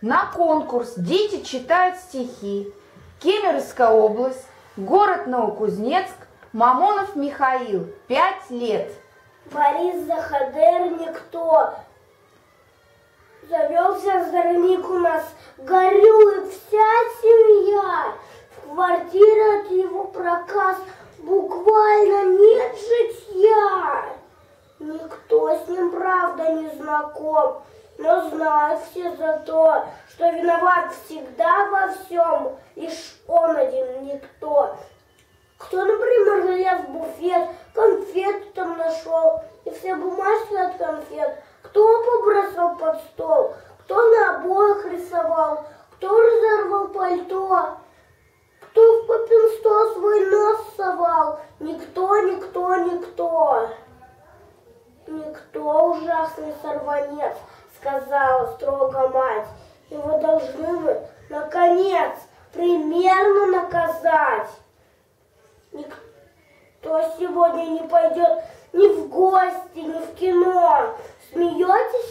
На конкурс дети читают стихи. Кемеровская область, город Новокузнецк, Мамонов Михаил, 5 лет. Борис Заходер никто. Завелся здоровник у нас, горюет вся семья. В квартире от его проказ буквально нет житья. Никто с ним, правда, не знаком, но знают все за то, что виноват всегда во всем, лишь он один никто. Кто, например, залез в буфет, конфеты там нашел, и все бумажки от конфет, кто побросал под стол, кто на обоях рисовал, кто разорвал пальто, кто в папин стол свой нос совал, никто, никто, никто. Никто, ужасный сорванец, сказала строго мать. Его должны мы, наконец, примерно наказать. Никто сегодня не пойдет ни в гости, ни в кино. Смеетесь